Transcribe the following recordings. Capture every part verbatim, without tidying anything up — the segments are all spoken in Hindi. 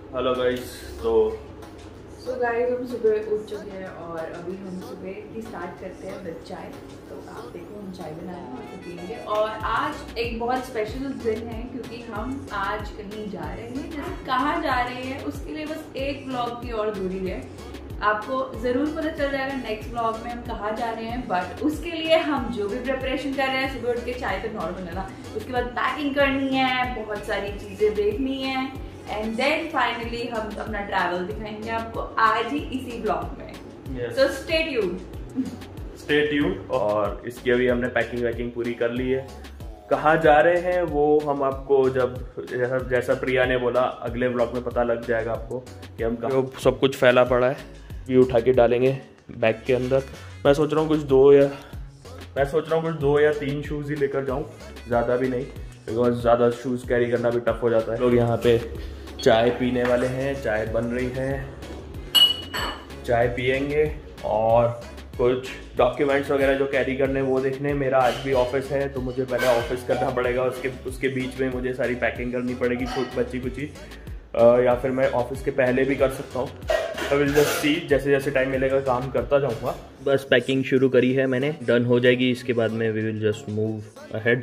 Hello guys. तो सो गाइस हम सुबह उठ चुके हैं और अभी हम सुबह की स्टार्ट करते हैं विद चाय। तो आप देखो हम चाय बना रहे हैं और पियेंगे। और आज एक बहुत स्पेशल दिन है क्योंकि हम आज कहीं जा रहे हैं। जैसे कहाँ जा रहे हैं उसके लिए बस एक ब्लॉग की और दूरी है। आपको ज़रूर पता चल जाएगा नेक्स्ट ब्लॉग में हम कहाँ जा रहे हैं। बट उसके लिए हम जो भी प्रिपरेशन कर रहे हैं, सुबह उठ के चाय तो नॉर्मल है ना, उसके बाद पैकिंग करनी है, बहुत सारी चीज़ें देखनी है एंड देन फाइनली हम अपना ट्रैवल दिखाएंगे आपको आज ही इसी ब्लॉग में। So stay tuned stay tuned. और इसकी अभी हमने पैकिंग वैकिंग पूरी कर ली है। कहाँ जा रहे हैं वो हम आपको जब जैसा जैसा प्रिया ने बोला अगले व्लॉग में पता लग जाएगा आपको कि हम कहाँ। सब कुछ फैला पड़ा है, ये उठा के डालेंगे बैग के अंदर। मैं सोच रहा हूँ कुछ दो या मैं सोच रहा हूँ कुछ दो या तीन शूज़ ही लेकर जाऊँ, ज़्यादा भी नहीं, बिकॉज ज़्यादा शूज़ कैरी करना भी टफ हो जाता है। लोग यहाँ पे चाय पीने वाले हैं, चाय बन रही है, चाय पियेंगे और कुछ डॉक्यूमेंट्स वगैरह जो कैरी करने वो देखने। मेरा आज भी ऑफिस है तो मुझे पहले ऑफिस करना पड़ेगा, उसके उसके बीच में मुझे सारी पैकिंग करनी पड़ेगी कुछ बची कुची, या फिर मैं ऑफिस के पहले भी कर सकता हूँ। आई विल जस्ट सी, जैसे जैसे टाइम मिलेगा काम करता जाऊँगा। बस पैकिंग शुरू करी है मैंने, डन हो जाएगी इसके बाद में we will just move ahead.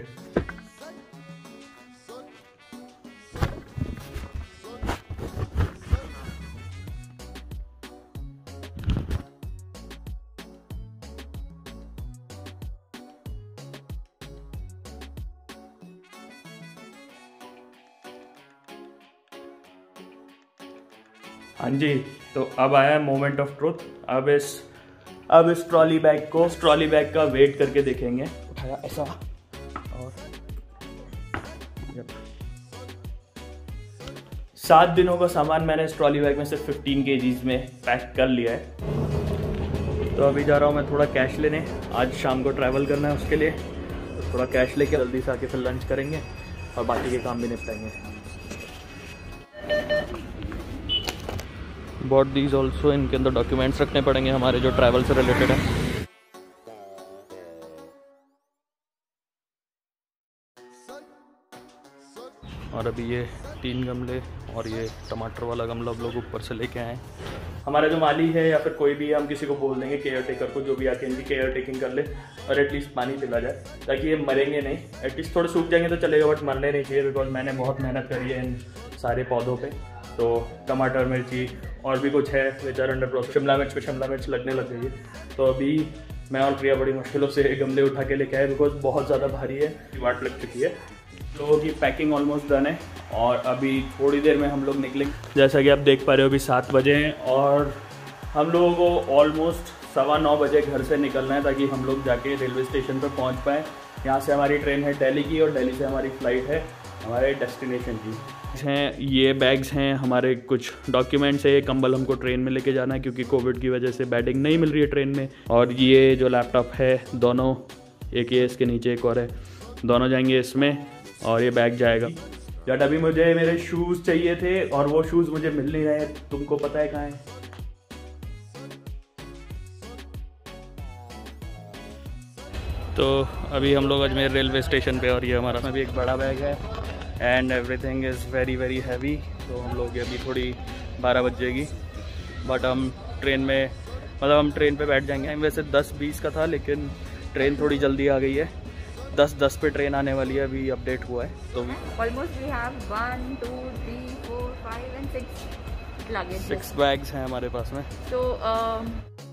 हाँ जी, तो अब आया है मोमेंट ऑफ ट्रुथ। अब इस अब इस ट्रॉली बैग को ट्रॉली बैग का वेट करके देखेंगे। उठाया ऐसा और सात दिनों का सामान मैंने इस ट्रॉली बैग में से फिफ्टीन केजीज में पैक कर लिया है। तो अभी जा रहा हूँ मैं थोड़ा कैश लेने, आज शाम को ट्रैवल करना है उसके लिए। तो थोड़ा कैश लेके जल्दी से आके फिर लंच करेंगे और बाकी के काम भी निपटाएंगे। बॉट दीज ऑल्सो, इनके अंदर डॉक्यूमेंट्स रखने पड़ेंगे हमारे जो ट्रैवल से रिलेटेड है। और अभी ये तीन गमले और ये टमाटर वाला गमला हम लोग ऊपर से लेके आए। हमारा जो माली है या फिर कोई भी, हम किसी को बोल देंगे केयर टेकर को, जो भी आके इनकी केयर टेकिंग कर ले और एटलीस्ट पानी पिला जाए ताकि ये मरेंगे नहीं। एटलीस्ट थोड़े सूख जाएंगे तो चलेगा बट मरने नहीं चाहिए, बिकॉज मैंने बहुत मेहनत करी है इन सारे पौधों पे। तो टमाटर, मिर्ची और भी कुछ है which are under process. Shimla मिर्च पे शिमला मिर्च लगने लग गई है। तो अभी मैं और प्रिया बड़ी मुश्किलों से गमले उठा के लेके आए बिकॉज बहुत ज़्यादा भारी है, वाट लग चुकी है। लोगों की पैकिंग ऑलमोस्ट डन है और अभी थोड़ी देर में हम लोग निकलेंगे। जैसा कि आप देख पा रहे हो अभी सात बजे हैं और हम लोगों को ऑलमोस्ट सवा नौ बजे घर से निकलना है ताकि हम लोग जाके रेलवे स्टेशन पर पहुंच पाएँ। यहाँ से हमारी ट्रेन है दिल्ली की और दिल्ली से हमारी फ़्लाइट है हमारे डेस्टिनेशन की। हैं ये बैग्स हैं हमारे, कुछ डॉक्यूमेंट्स है, ये कंबल हमको ट्रेन में लेके जाना है क्योंकि कोविड की वजह से बेडिंग नहीं मिल रही है ट्रेन में। और ये जो लैपटॉप है दोनों, एक ये इसके नीचे एक और है, दोनों जाएंगे इसमें और ये बैग जाएगा। बट अभी मुझे मेरे शूज़ चाहिए थे और वो शूज़ मुझे मिल नहीं रहे, तुमको पता है कहाँ है? तो अभी हम लोग अजमेर रेलवे स्टेशन पे और ये हमारा में भी एक बड़ा बैग है and everything is very very heavy. तो हम लोग अभी थोड़ी बारह बज जाएगी बट हम ट्रेन में, मतलब हम ट्रेन पे बैठ जाएंगे। वैसे दस बीस का था लेकिन ट्रेन थोड़ी जल्दी आ गई है, दस दस पे ट्रेन आने वाली है, अभी अपडेट हुआ है। तो almost we have one two three four five and six luggage, six bags हैं हमारे पास में। तो uh,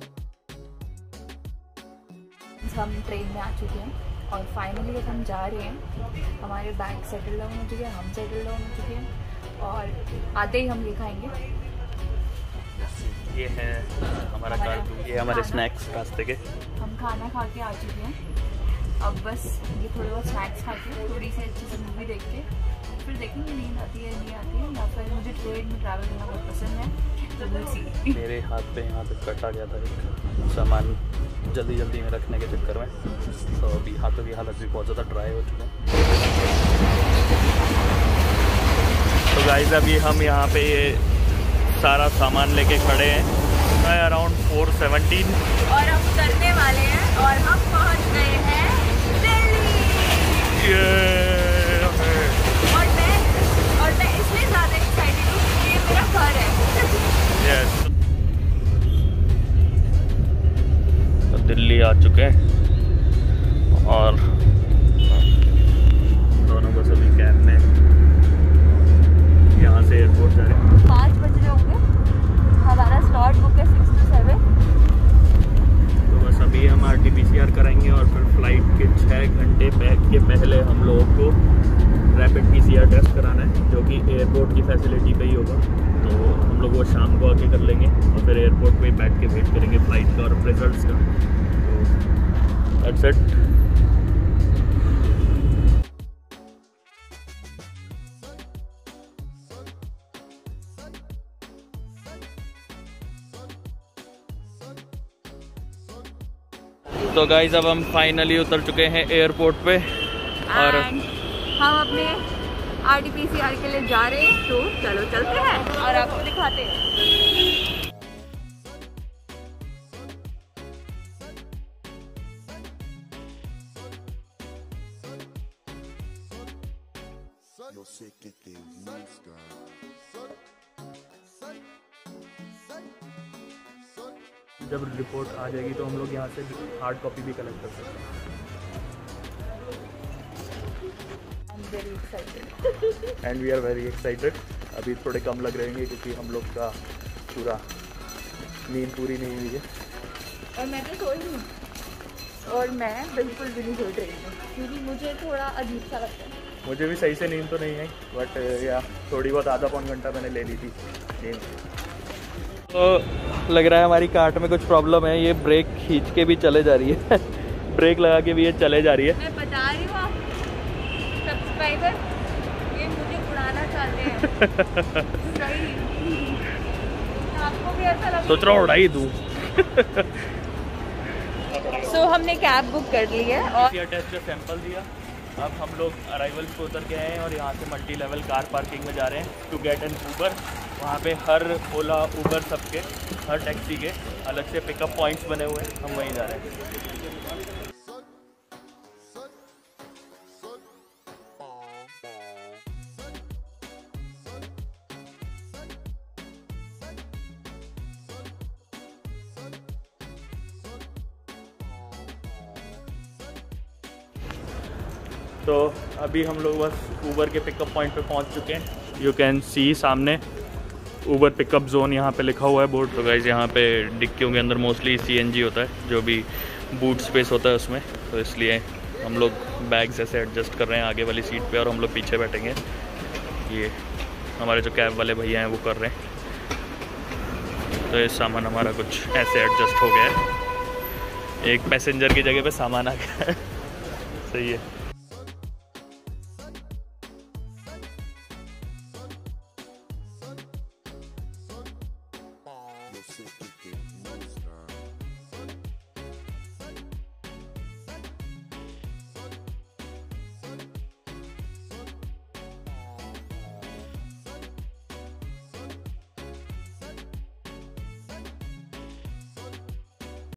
हम ट्रेन में आ चुके हैं और फाइनली अब हम जा रहे हैं। हमारे बैग सेटल डाउन हो चुके हैं, हम सेटल डाउन हो चुके हैं और आते ही हम ये खाएंगे। ये है हमारा कार्टून, ये हमारे स्नैक्स रास्ते के। हम खाना खा के आ चुके हैं, अब बस ये थोड़े बहुत स्नैक्स खा के थोड़ी सी अच्छी सी मूवी देख के फिर देखेंगे नींद आती है नहीं आती है, या फिर मुझे ट्रेन में ट्रैवल करना बहुत पसंद है। तो we'll see। मेरे हाथ पे यहाँ पे कटा गया था एक सामान जल्दी जल्दी में रखने के चक्कर में, तो अभी हाथों की हालत भी बहुत ज़्यादा ड्राई हो चुके हैं। तो गाइस अभी हम यहाँ पे ये सारा सामान लेके खड़े हैं अराउंड फोर सेवनटीन और हम उतरने वाले हैं और हम पहुँच गए हैं दिल्ली। ये और मैं और मैं इसलिए ज़्यादा एक्साइटेड हूँ कि ये मेरा घर आ चुके हैं और दोनों बस अभी कैब में यहाँ से एयरपोर्ट जा रहे हैं। पाँच बज रहे होंगे, हमारा स्लॉट बुक है सिक्स टू सेवन। तो बस अभी हम R T P C R कराएंगे और फिर फ्लाइट के छः घंटे बैग के पहले हम लोगों को rapid P C R test कराना है, जो कि एयरपोर्ट की फैसिलिटी पे ही होगा। तो हम लोग वो शाम को आके कर लेंगे और फिर एयरपोर्ट पे ही बैठ के वेट करेंगे फ्लाइट का और रिजल्ट्स का। तो दैट्स इट। तो गाइज अब हम फाइनली उतर चुके हैं एयरपोर्ट पे और हम अपने R T P C R के लिए जा रहे हैं। तो चलो चलते हैं और आपको दिखाते हैं। जब रिपोर्ट आ जाएगी तो हम लोग यहाँ से हार्ड कॉपी भी कलेक्ट कर सकते हैं। And we are very excited. अभी थोड़े कम लग रहे हैं क्योंकि हम लोग का पूरा नींद पूरी नहीं हुई है और मैं तो सोई नहीं और मैं बिल्कुल भी नहीं सोच रही हूँ क्योंकि मुझे थोड़ा अजीब सा लगता है। मुझे भी सही से नींद तो नहीं है बट या थोड़ी बहुत आधा पौन घंटा मैंने ले ली थी नींद। तो लग रहा है हमारी कार्ट में कुछ प्रॉब्लम है, ये ब्रेक खींच के भी चले जा रही है ब्रेक लगा के भी ये चले जा रही है। मैं बता रही हूँ सब्सक्राइबर ये मुझे उड़ाना चाहते हैं सही। आपको भी ऐसा लग सोच रहा हूँ उड़ाई दूँ। सो हमने कैब बुक कर ली है और टेस्ट का सैंपल दिया। अब हम लोग अराइवल पे उतर के आए हैं और यहाँ से मल्टी लेवल कार पार्किंग में जा रहे हैं टू गेट एन ऊबर। वहाँ पे हर ओला ऊबर सबके हर टैक्सी के अलग से पिकअप पॉइंट्स बने हुए हैं, हम वहीं जा रहे हैं। तो अभी हम लोग बस ऊबर के पिकअप पॉइंट पे पहुंच चुके हैं। यू कैन सी सामने ऊबर पिकअप जोन यहाँ पे लिखा हुआ है बोर्ड। तो गाइज यहाँ पे डिक्कियों के अंदर मोस्टली सी एन जी होता है, जो भी बूट स्पेस होता है उसमें। तो इसलिए हम लोग बैग्स ऐसे एडजस्ट कर रहे हैं आगे वाली सीट पे और हम लोग पीछे बैठेंगे। ये हमारे जो कैब वाले भैया हैं वो कर रहे हैं। तो ये सामान हमारा कुछ ऐसे एडजस्ट हो गया है, एक पैसेंजर की जगह पे सामान आ गया है। सही है।